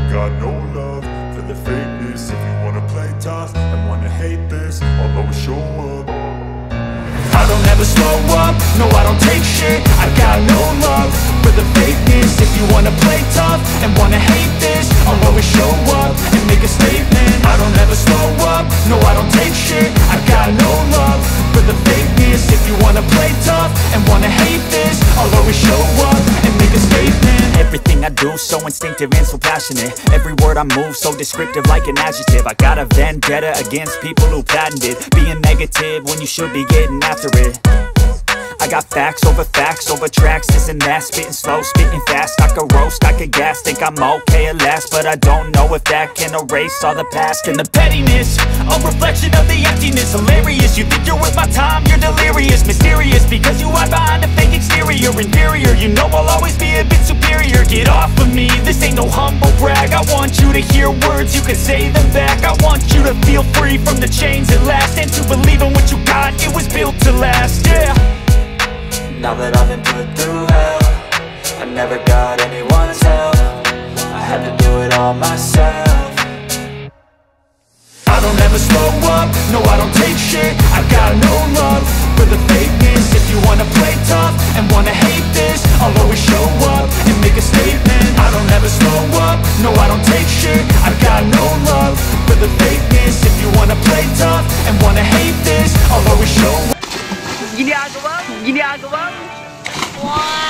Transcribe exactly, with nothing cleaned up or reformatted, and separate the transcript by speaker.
Speaker 1: got no love for the fakeness. If you wanna play tough and wanna hate this, I'll always show up.
Speaker 2: I don't ever slow up, no I don't take shit. I got no love for the fakeness. If you wanna play tough and wanna hate this, I'll always show up and make a statement. I don't ever slow up, no I don't take shit. I got no love for the fakeness. If you wanna play tough and wanna hate this, I'll always show up and make a statement.
Speaker 3: Everything I do so instinctive and so passionate. Every word I move so descriptive like an adjective. I got a vendetta against people who patented being negative when you should be getting after it. I got facts over facts over tracks, this and that. Spitting slow, spitting fast, I could roast, I could gas. Think I'm okay at last, but I don't know if that can erase all the past. And the pettiness, a reflection of the emptiness. Hilarious, you think you're worth my time, you're delirious. Mysterious, because you hide behind a fake exterior. Inferior, you know I'll always be a bit superior. Get off of me, this ain't no humble brag. I want you to hear words, you can say them back. I want you to feel free from the chains at last, and to believe in what you got, it was built to last, yeah.
Speaker 4: Now that I've been put through hell, I never got anyone's help. I had to do it all myself.
Speaker 2: I don't ever slow up, no I don't take shit. I got no love for the fakeness. If you wanna play tough and wanna hate this, I'll always show up and make a statement. I don't ever slow up, no I don't take shit. I got no love for the fakeness. If you wanna play tough and wanna hate this, I'll always show up.
Speaker 5: Ginagawa? Ginagawa? Wow!